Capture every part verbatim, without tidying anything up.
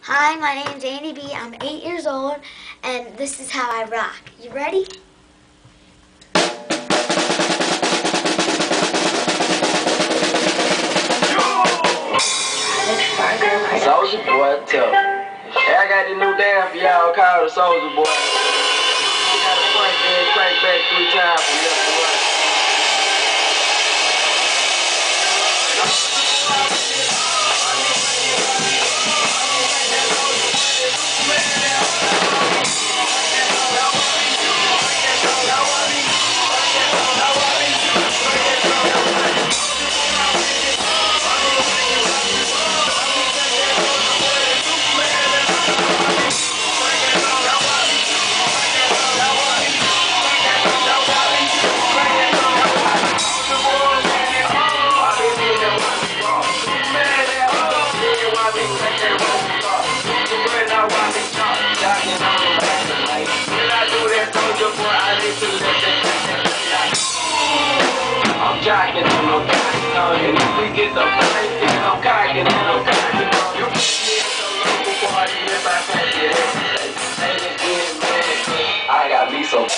Hi, my name is Andy B. I'm eight years old, and this is how I rock. You ready? Soulja Boy Tell Em. Hey, I got this new dance for y'all called the Soulja Boy. You gotta crank and crank back three times from left to right. I'm jocking on no cocking on, and if we get the fight, then I'm cocking on no cocking on. You put me at the local party if I take it. Ain't it good, man? I got me some.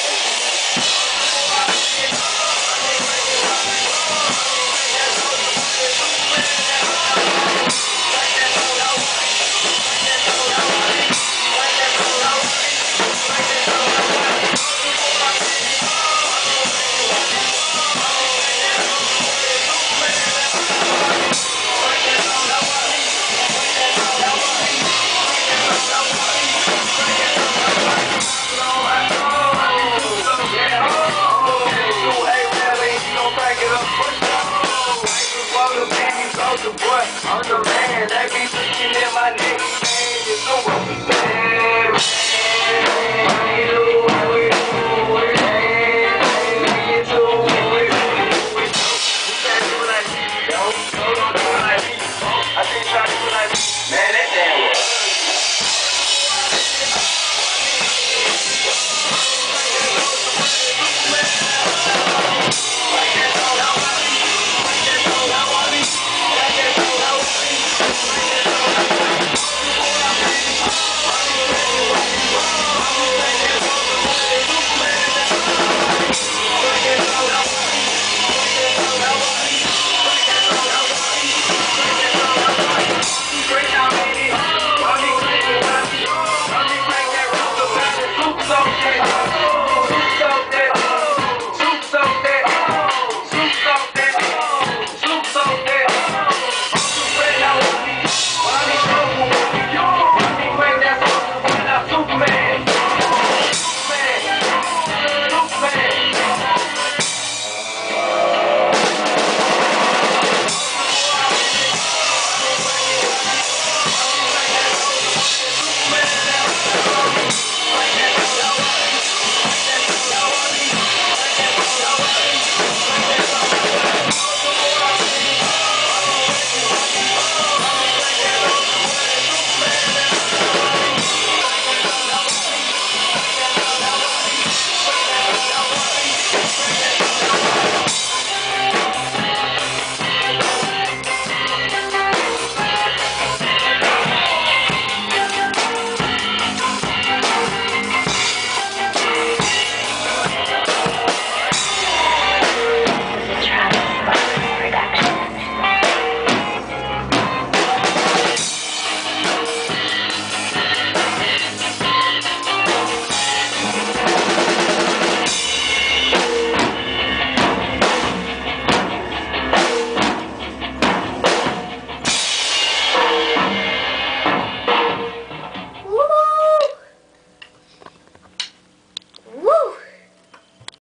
I'm the man, that be